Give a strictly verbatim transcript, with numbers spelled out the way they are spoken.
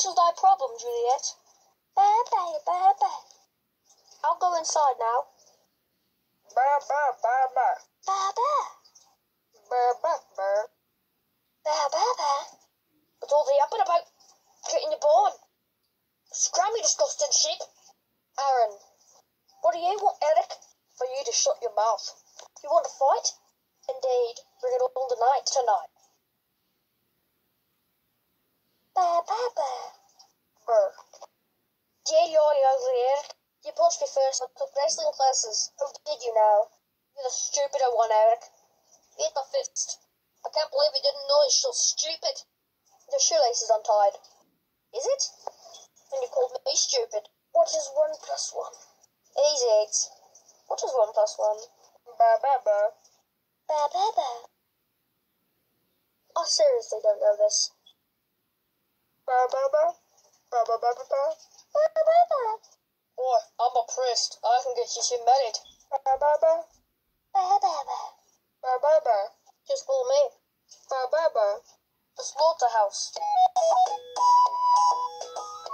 What is thy problem, Juliet? Bear, bear, bear, bear. I'll go inside now. Bear, bear, bear, bear. Bear, bear. Bear, bear, bear. Bear, bear, bear. What's all the yapping about? Getting your born. Scram, you disgusting sheep. Aaron, what do you want, Eric? For you to shut your mouth. You want to fight? Indeed, bring it all tonight, tonight. Bear, bear, bear. Bear. Dear you're ugly, Eric. You punched me first and took wrestling classes. How did you now? You're the stupider one, Eric. Eat my fist. I can't believe you didn't know it's so stupid. Your shoelace is untied. Is it? And you called me stupid. What is one plus one? Easy eight. What is one plus one? Bear, bear, bear. Bear, bear, bear. I seriously don't know this. Bear, bear, bear. Bear, bear, bear, bear, bear. Bear, bear, bear. Boy, I'm a priest. I can get you two married. Bear, bear, bear. Bear, bear, bear. Bear, bear, bear. Just follow me. Bear, bear, bear. The slaughterhouse.